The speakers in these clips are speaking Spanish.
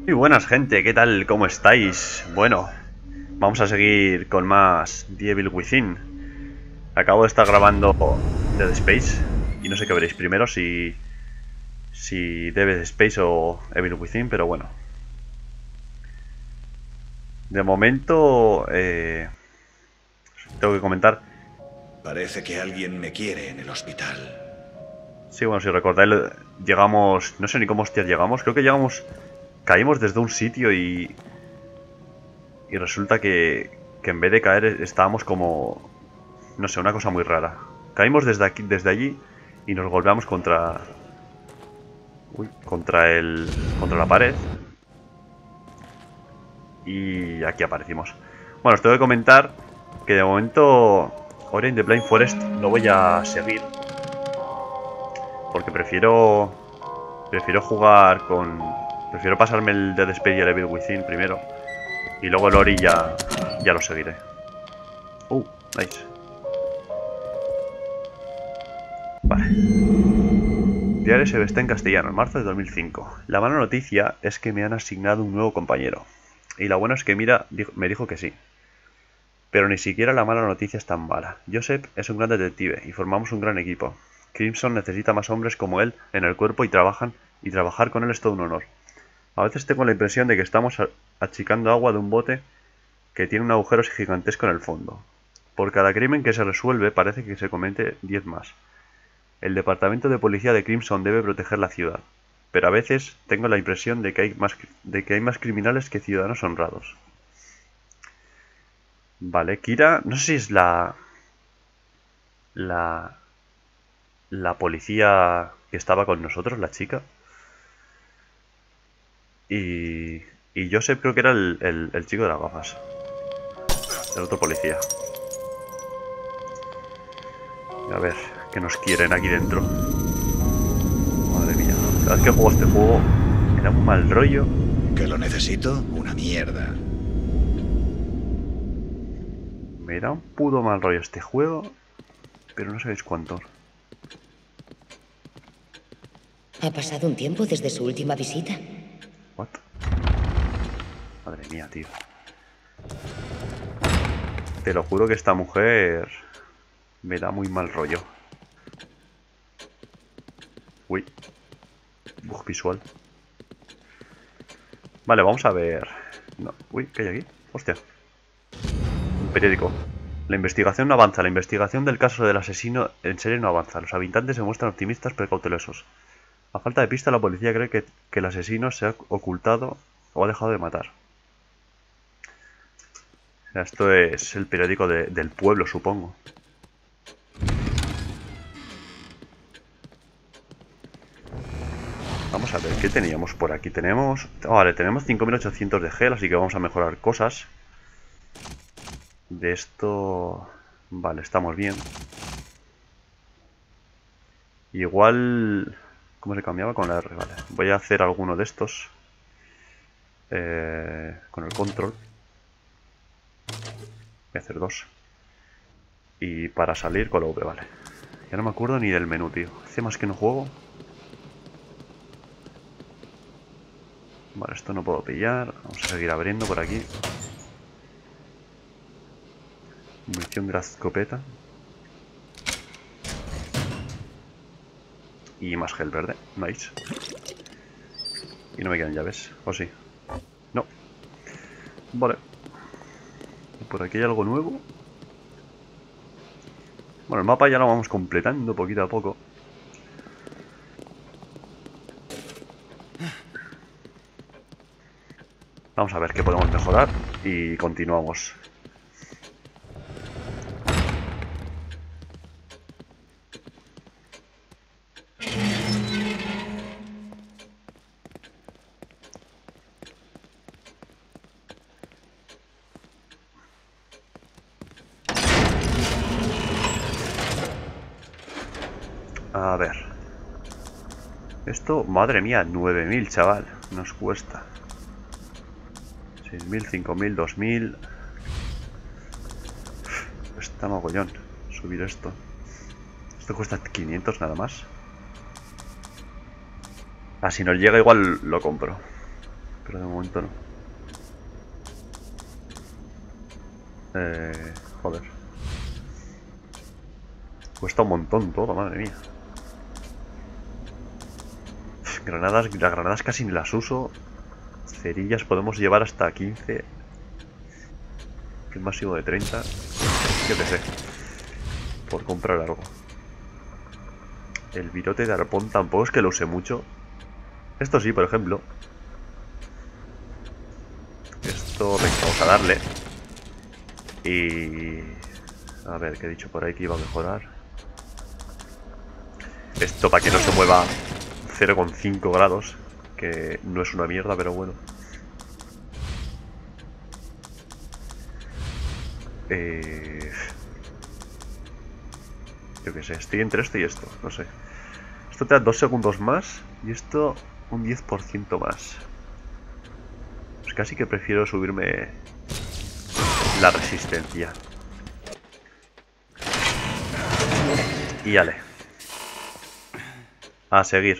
Muy buenas, gente, ¿qué tal? ¿Cómo estáis? Bueno, vamos a seguir con más The Evil Within. Acabo de estar grabando Dead Space y no sé qué veréis primero, si Dead Space o Evil Within, pero bueno. De momento, tengo que comentar. Parece que alguien me quiere en el hospital. Sí, bueno, si recordáis, llegamos, no sé ni cómo hostias llegamos, creo que llegamos, caímos desde un sitio y resulta que en vez de caer estábamos como, no sé, una cosa muy rara. Caímos desde aquí, desde allí y nos golpeamos contra la pared y aquí aparecimos. Bueno, os tengo que comentar que de momento Ori in the Blind Forest no voy a seguir porque prefiero jugar con, prefiero pasarme el Dead Space y el Evil Within primero y luego el Ori ya lo seguiré. Nice. Vale. Diario se está en castellano, en marzo de 2005. La mala noticia es que me han asignado un nuevo compañero. Y la buena es que Mira me dijo que sí. Pero ni siquiera la mala noticia es tan mala. Joseph es un gran detective y formamos un gran equipo. Crimson necesita más hombres como él en el cuerpo y trabajar con él es todo un honor. A veces tengo la impresión de que estamos achicando agua de un bote que tiene un agujero gigantesco en el fondo. Por cada crimen que se resuelve parece que se comete 10 más. El departamento de policía de Crimson debe proteger la ciudad, pero a veces tengo la impresión de que hay más criminales que ciudadanos honrados. Vale, Kira, no sé si es la, la policía que estaba con nosotros, la chica. Y Joseph creo que era el chico de las gafas, el otro policía. A ver, ¿qué nos quieren aquí dentro? Madre mía, cada vez que juego este juego me da un mal rollo. ¿Que lo necesito? Una mierda. Me da un puto mal rollo este juego, pero no sabéis cuánto. ¿Ha pasado un tiempo desde su última visita? What? Madre mía, tío. Te lo juro que esta mujer me da muy mal rollo. Uy, bug visual. Vale, vamos a ver. No. Uy, ¿qué hay aquí? Hostia. Un periódico. La investigación no avanza. La investigación del caso del asesino en serie no avanza. Los habitantes se muestran optimistas pero cautelosos. A falta de pista, la policía cree que el asesino se ha ocultado o ha dejado de matar. O sea, esto es el periódico del pueblo, supongo. Vamos a ver, ¿qué teníamos por aquí? Tenemos... Vale, tenemos 5800 de gel, así que vamos a mejorar cosas. De esto... Vale, estamos bien. Igual... ¿Cómo se cambiaba? Con la R, vale. Voy a hacer alguno de estos. Con el control. Voy a hacer dos. Y para salir con la V, vale. Ya no me acuerdo ni del menú, tío. Hace más que no juego. Vale, esto no puedo pillar. Vamos a seguir abriendo por aquí. Munición de la escopeta. Y más gel verde. Nice. Y no me quedan llaves. ¿O sí? No. Vale. ¿Y por aquí hay algo nuevo? Bueno, el mapa ya lo vamos completando poquito a poco. Vamos a ver qué podemos mejorar. Y continuamos. A ver. Esto, madre mía, 9000, chaval. Nos cuesta. 6000, 5000, 2000. Está mogollón subir esto. Esto cuesta 500 nada más. Ah, si nos llega igual lo compro. pero de momento no. Joder. Cuesta un montón todo, madre mía. Granadas, las granadas casi ni las uso. Cerillas podemos llevar hasta 15. Que es máximo de 30. Yo qué sé. Por comprar algo. El virote de arpón tampoco es que lo use mucho. Esto sí, por ejemplo. Esto, venga, vamos a darle. Y... a ver, ¿qué he dicho por ahí que iba a mejorar? Esto para que no se mueva 0,5 grados. Que no es una mierda, pero bueno. Yo qué sé, estoy entre esto y esto, no sé. Esto te da 2 segundos más y esto un 10% más. Pues casi que prefiero subirme la resistencia. Y ale. A seguir.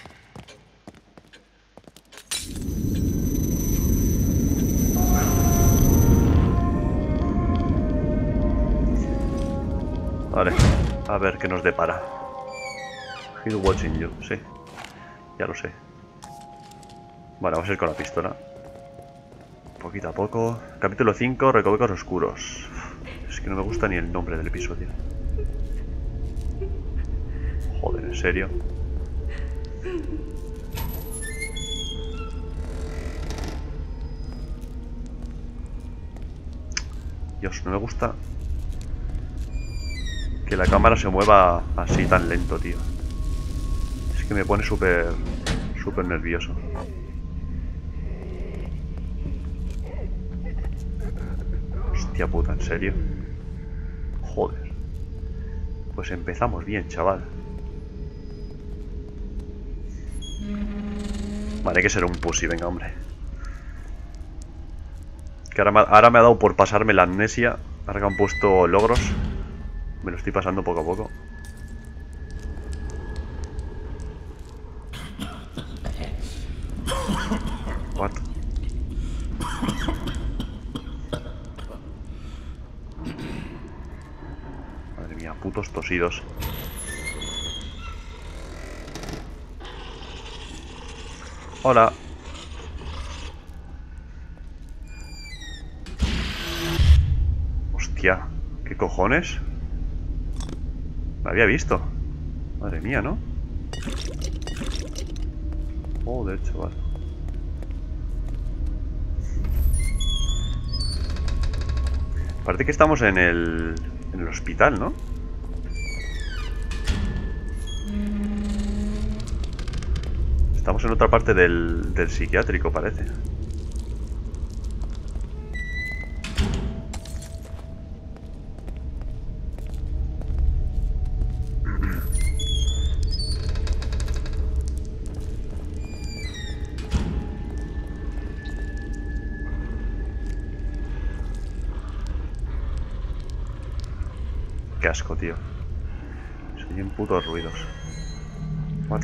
Vale, a ver qué nos depara. He's watching you, sí. Ya lo sé. Vale, vamos a ir con la pistola. Poquito a poco. Capítulo 5, Recovecos Oscuros. Es que no me gusta ni el nombre del episodio. Joder, ¿en serio? Dios, no me gusta que la cámara se mueva así tan lento, tío. Es que me pone súper nervioso. Hostia puta, ¿en serio? Joder. Pues empezamos bien, chaval. Vale, hay que ser un pussy, venga, hombre. Que ahora me ha dado por pasarme la amnesia. Ahora que han puesto logros. Me lo estoy pasando poco a poco. What? Madre mía, putos tosidos. Hola. Hostia, ¿qué cojones? Me había visto. Madre mía, ¿no? Joder, chaval. Parece que estamos en el hospital, ¿no? Estamos en otra parte del psiquiátrico, parece. Qué asco, tío. Se oyen putos ruidos. What?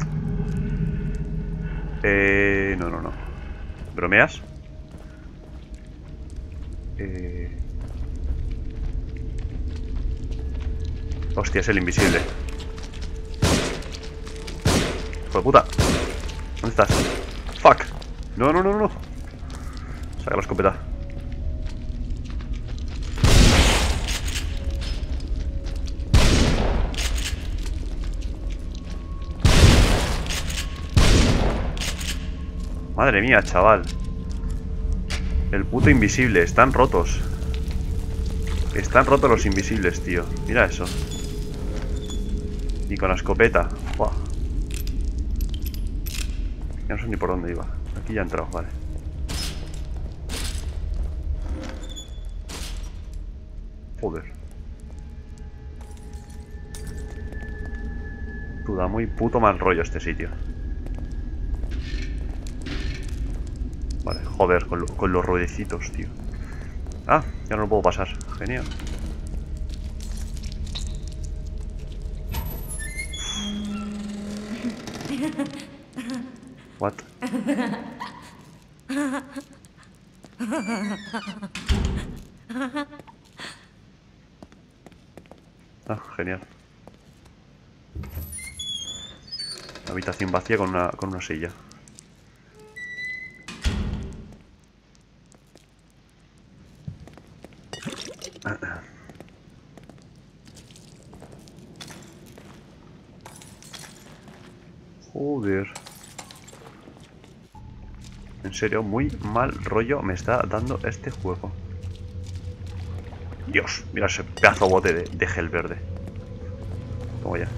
No. ¿Bromeas? Hostia, es el invisible. ¡Hijo de puta! ¿Dónde estás? ¡Fuck! No. Saca la escopeta. Madre mía, chaval. El puto invisible. Están rotos. Están rotos los invisibles, tío. Mira eso. Y con la escopeta. Buah. Ya no sé ni por dónde iba. Aquí ya he entrado, vale. Joder. Tú, da muy puto mal rollo este sitio. Vale, joder, con los ruedecitos, tío. Ah, ya no lo puedo pasar. Genial. What? Ah, genial. Habitación vacía con una silla. Joder. En serio, muy mal rollo me está dando este juego. Dios, mira ese pedazo bote de gel verde. Toma ya.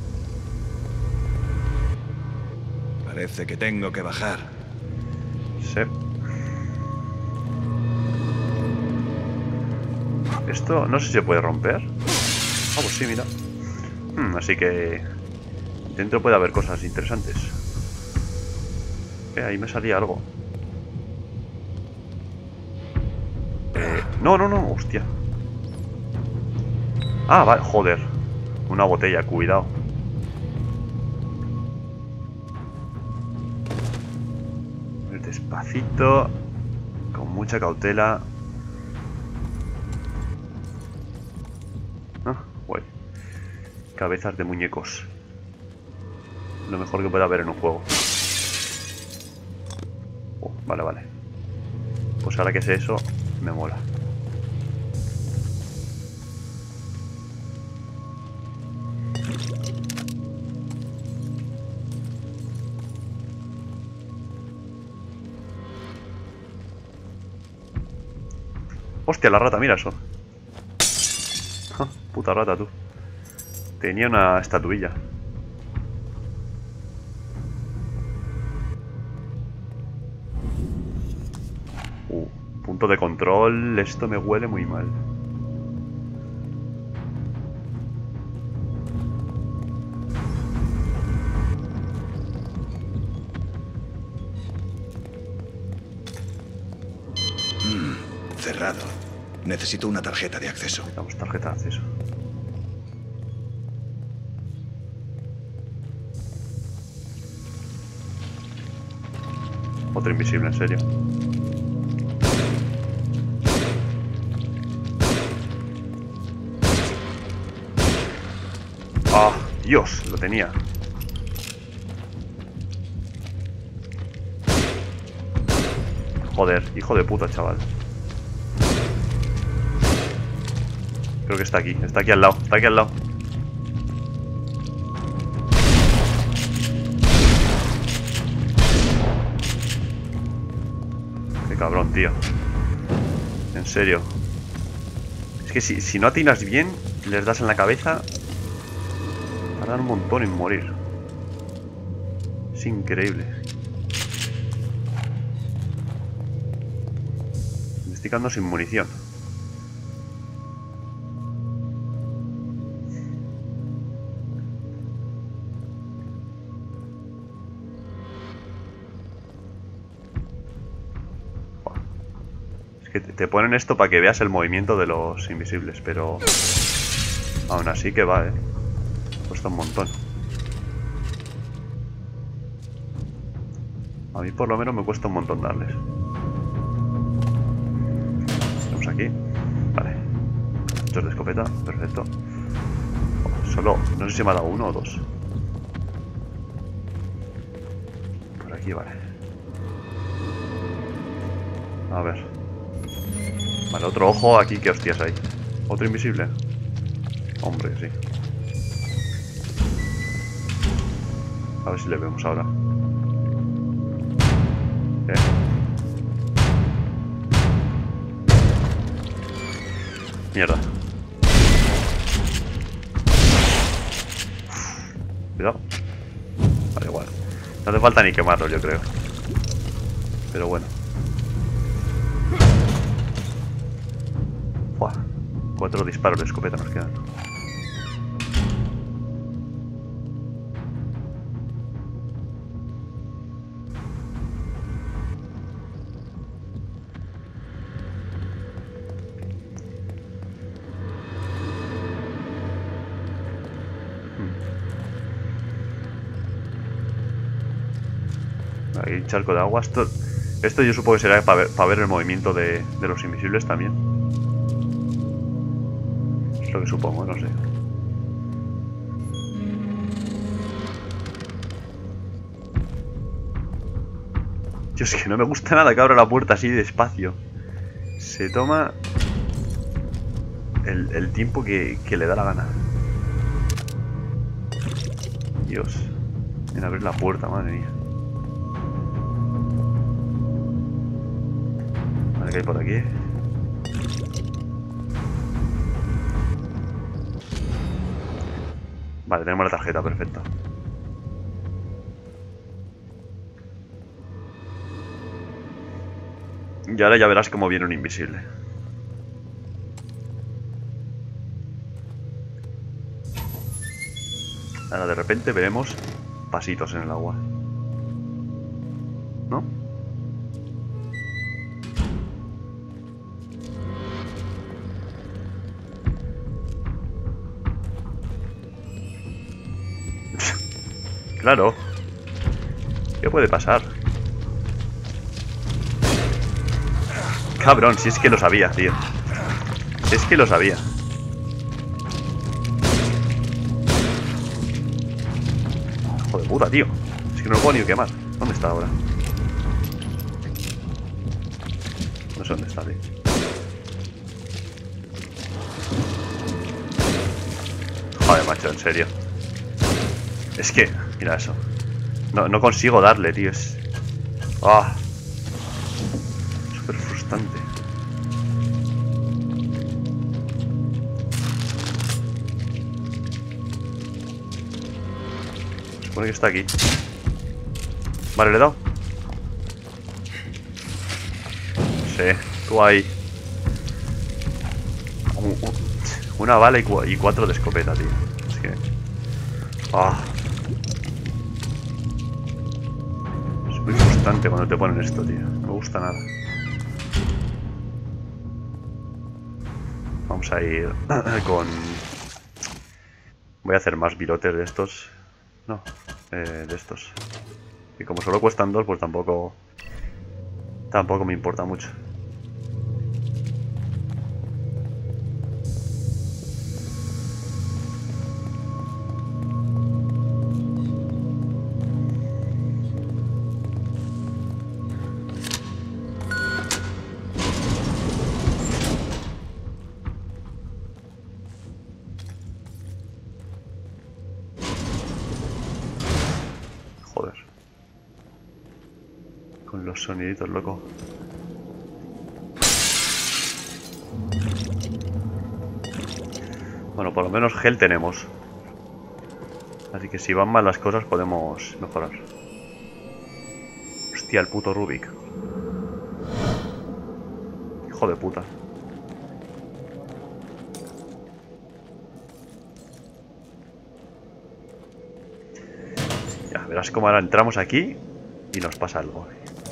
Parece que tengo que bajar. Sí. Esto no sé si se puede romper. Ah, pues sí, mira. Así que dentro puede haber cosas interesantes. Ahí me salía algo. No, no, no, hostia. Ah, vale, joder. Una botella, cuidado. Despacito. Con mucha cautela. Ah, guay. Cabezas de muñecos. Lo mejor que pueda haber en un juego. Vale, vale. Pues ahora que sé eso, me mola. Hostia, la rata, mira eso. Ja, puta rata, tú. Tenía una estatuilla. Punto de control. Esto me huele muy mal. Cerrado. Necesito una tarjeta de acceso. Damos tarjeta de acceso. Otro invisible, en serio. ¡Ah! ¡Dios! Lo tenía. Joder, hijo de puta, chaval. Creo que está aquí al lado, está aquí al lado. Qué cabrón, tío. En serio. Es que si no atinas bien, les das en la cabeza, tardan un montón en morir. Es increíble. Me estoy quedando sin munición. Es que te ponen esto para que veas el movimiento de los invisibles, pero aún así que va, cuesta un montón. A mí por lo menos me cuesta un montón darles. Estamos aquí. Vale. Hechos de escopeta, perfecto. Solo, no sé si me ha dado uno o dos. Por aquí, vale. A ver. Vale, otro ojo aquí, ¿qué hostias hay? ¿Otro invisible? Hombre, sí. A ver si le vemos ahora. Mierda. Cuidado. Vale, igual. No hace falta ni quemarlo, yo creo. Pero bueno. Buah. 4 disparos de escopeta nos quedan. Hay un charco de agua. Esto Esto yo supongo que será para ver el movimiento de los invisibles también. Es lo que supongo, no sé. Tío, es que no me gusta nada que abra la puerta así despacio. Se toma el tiempo que le da la gana. Dios. En abrir la puerta, madre mía. Vale, ¿qué hay por aquí? Vale, tenemos la tarjeta, perfecto. Y ahora ya verás cómo viene un invisible. Ahora de repente veremos pasitos en el agua. ¿No? Claro. ¿Qué puede pasar? Cabrón, si es que lo sabía, tío. Si es que lo sabía. Hijo de puta, tío. Es que no lo puedo ni quemar. ¿Dónde está ahora? No sé dónde está, tío. Joder, macho, en serio. Es que, mira eso. No consigo darle, tío. Es... ¡Ah! Súper frustrante. Supone que está aquí. Vale, le he dado. Sí, tú ahí. Una bala y 4 de escopeta, tío. Es que... ¡Ah! Es muy frustrante cuando te ponen esto, tío. No me gusta nada. Vamos a ir con... Voy a hacer más virotes de estos. No, de estos. Y como solo cuestan 2, pues tampoco me importa mucho. Joder. Con los soniditos, loco. Bueno, por lo menos gel tenemos. Así que si van mal las cosas podemos mejorar. Hostia, el puto Rubik. Hijo de puta. Ya, verás cómo ahora entramos aquí y nos pasa algo.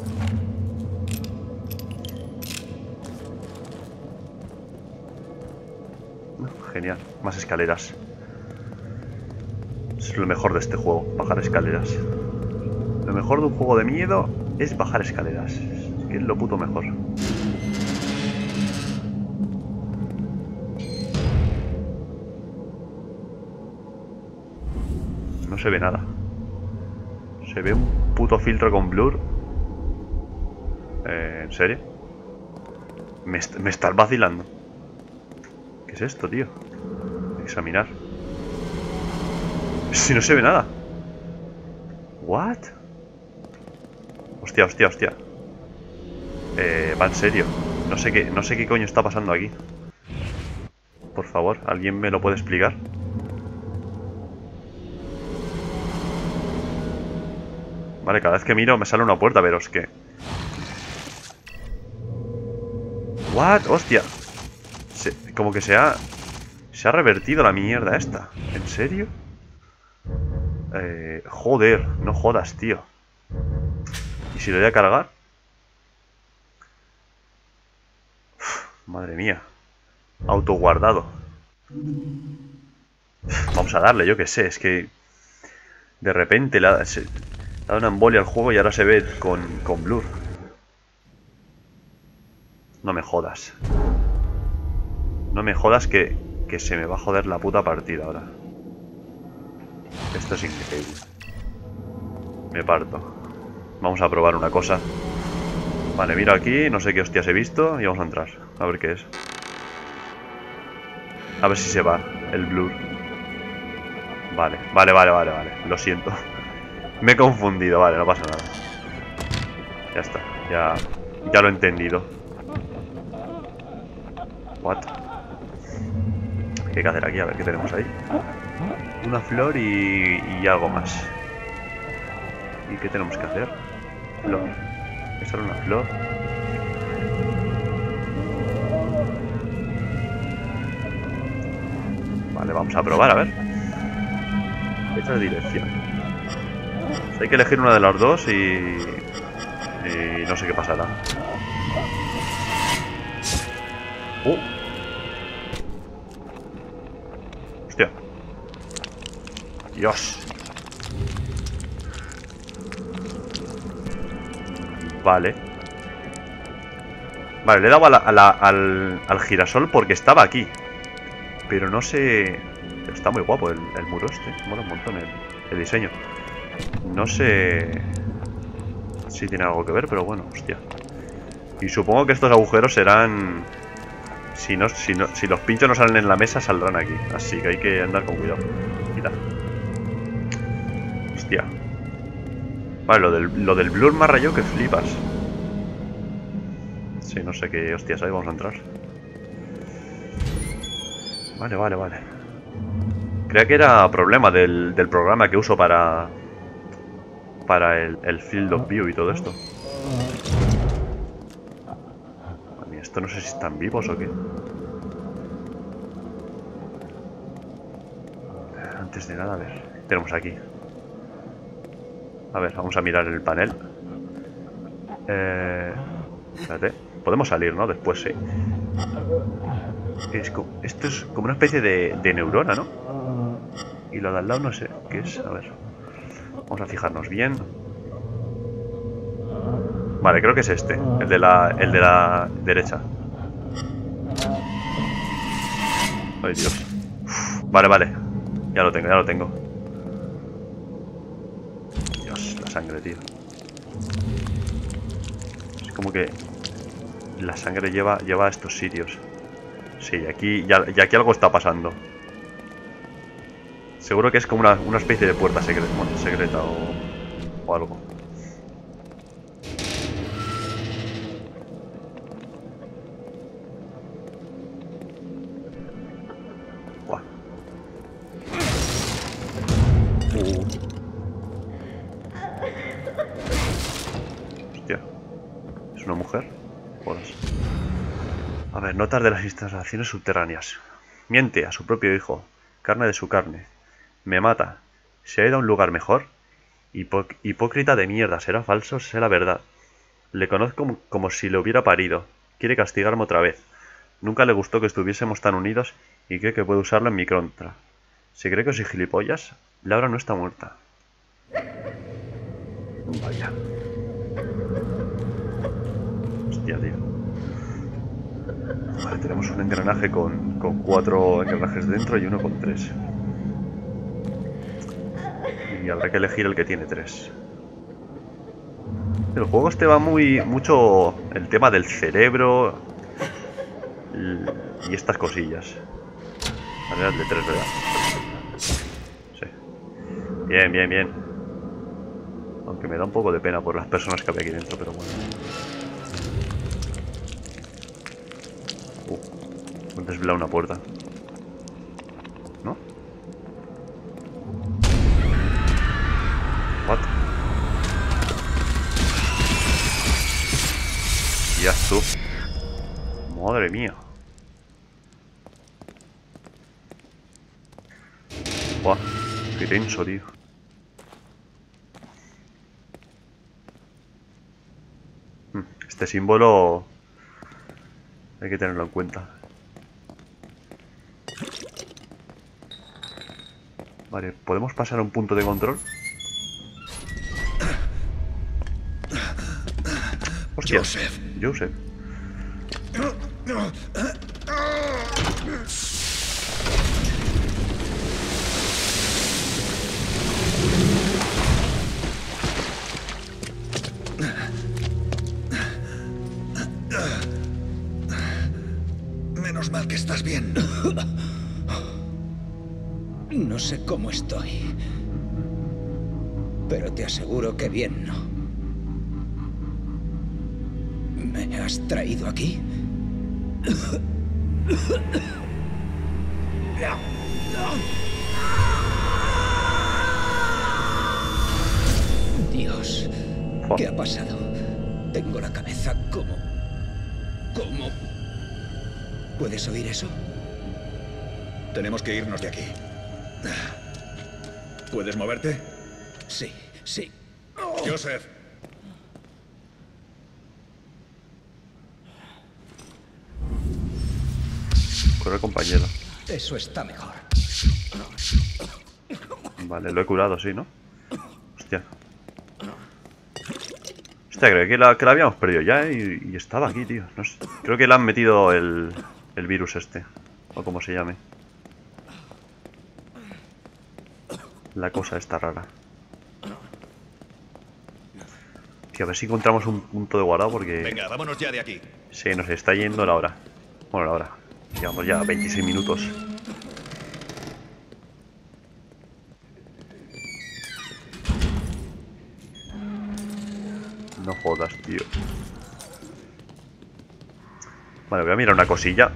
Genial, más escaleras. Es lo mejor de este juego, bajar escaleras. Lo mejor de un juego de miedo es bajar escaleras. Es que es lo puto mejor. No se ve nada. Se ve un puto filtro con blur. ¿En serio? Me estás vacilando. ¿Qué es esto, tío? Examinar. Si no se ve nada. ¿What? Hostia, hostia, hostia. Va en serio. No sé qué coño está pasando aquí. Por favor, ¿alguien me lo puede explicar? Vale, cada vez que miro me sale una puerta, pero es que... ¿What? Hostia. Como que se ha revertido la mierda esta. ¿En serio? Joder, no jodas, tío. ¿Y si lo voy a cargar? Uf, madre mía. Autoguardado. Vamos a darle, yo que sé. Es que de repente le ha dado una embolia al juego y ahora se ve con blur. No me jodas. No me jodas que se me va a joder la puta partida ahora. Esto es increíble. Me parto. Vamos a probar una cosa. Vale, mira aquí, no sé qué hostias he visto y vamos a entrar. A ver qué es. A ver si se va el blur. Vale. Lo siento. Me he confundido, vale, no pasa nada. Ya está, ya lo he entendido. What? ¿Qué hay que hacer aquí? A ver qué tenemos ahí. Una flor y algo más. ¿Y qué tenemos que hacer? Flor. ¿Es solo una flor? Vale, vamos a probar, a ver. Esta es dirección. O sea, hay que elegir una de las dos y no sé qué pasará. Hostia. Dios. Vale. Vale, le he dado al girasol porque estaba aquí. Pero no sé... Está muy guapo el muro este. Mola un montón el diseño. No sé si tiene algo que ver, pero bueno, hostia. Y supongo que estos agujeros serán... Si los pinchos no salen en la mesa, saldrán aquí. Así que hay que andar con cuidado. Mira. Hostia. Vale, lo del blur me ha rayado que flipas. Sí, no sé qué hostias hay, vamos a entrar. Vale. Creía que era problema del programa que uso para el Field of View y todo esto. Vale, esto no sé si están vivos o qué. Antes de nada, a ver, ¿qué tenemos aquí? A ver, vamos a mirar el panel. Espérate. Podemos salir, ¿no? Después sí. Esto es como una especie de neurona, ¿no? Y lo de al lado no sé qué es. A ver. Vamos a fijarnos bien. Vale, creo que es este. El de la derecha. Ay, Dios. Vale. Ya lo tengo. Dios, la sangre, tío. Es como que la sangre lleva a estos sitios. Sí, y aquí algo está pasando. Seguro que es como una especie de puerta secreta o algo. Buah. Hostia. ¿Es una mujer? Jodas. A ver, notas de las instalaciones subterráneas. Miente a su propio hijo. Carne de su carne. Me mata. ¿Se ha ido a un lugar mejor? Hipócrita de mierda. ¿Será falso? ¿Será verdad? Le conozco como si le hubiera parido. Quiere castigarme otra vez. Nunca le gustó que estuviésemos tan unidos y cree que puede usarlo en mi contra. ¿Se cree que soy gilipollas? Laura no está muerta. Vaya. Hostia, tío. Vale, tenemos un engranaje con 4 engranajes dentro y uno con 3. Y habrá que elegir el que tiene 3. El juego este va mucho el tema del cerebro y estas cosillas. Vale, el de 3, ¿verdad? Sí. Bien. Aunque me da un poco de pena por las personas que había aquí dentro, pero bueno. Han desvelado una puerta. ¿No? What? Ya tú. Madre mía. Buah, qué tenso, tío. Este símbolo hay que tenerlo en cuenta. Vale, ¿podemos pasar a un punto de control? Hostia, Joseph. Menos mal que estás bien. No sé cómo estoy, pero te aseguro que bien no. ¿Me has traído aquí? Dios, ¿qué ha pasado? Tengo la cabeza como... ¿Cómo? ¿Puedes oír eso? Tenemos que irnos de aquí. ¿Puedes moverte? Sí, sí. Joseph. Corre, compañero. Eso está mejor. Vale, lo he curado, sí, ¿no? Hostia. Hostia, creo que la habíamos perdido ya, y estaba aquí, tío. No sé. Creo que le han metido el virus este. O como se llame. La cosa esta rara. Tío, a ver si encontramos un punto de guardado porque... Venga, vámonos ya de aquí. Sí, nos está yendo la hora. Bueno, la hora. Llevamos ya 26 minutos. No jodas, tío. Vale, voy a mirar una cosilla.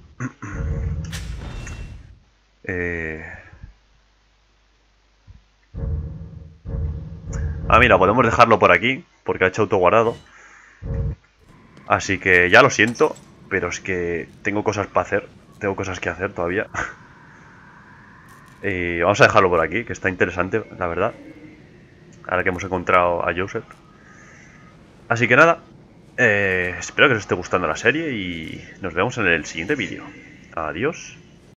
Mira, podemos dejarlo por aquí, porque ha hecho autoguardado. Así que ya lo siento, pero es que tengo cosas para hacer. Tengo cosas que hacer todavía. Y vamos a dejarlo por aquí, que está interesante, la verdad. Ahora que hemos encontrado a Joseph. Así que nada, espero que os esté gustando la serie y nos vemos en el siguiente vídeo. Adiós.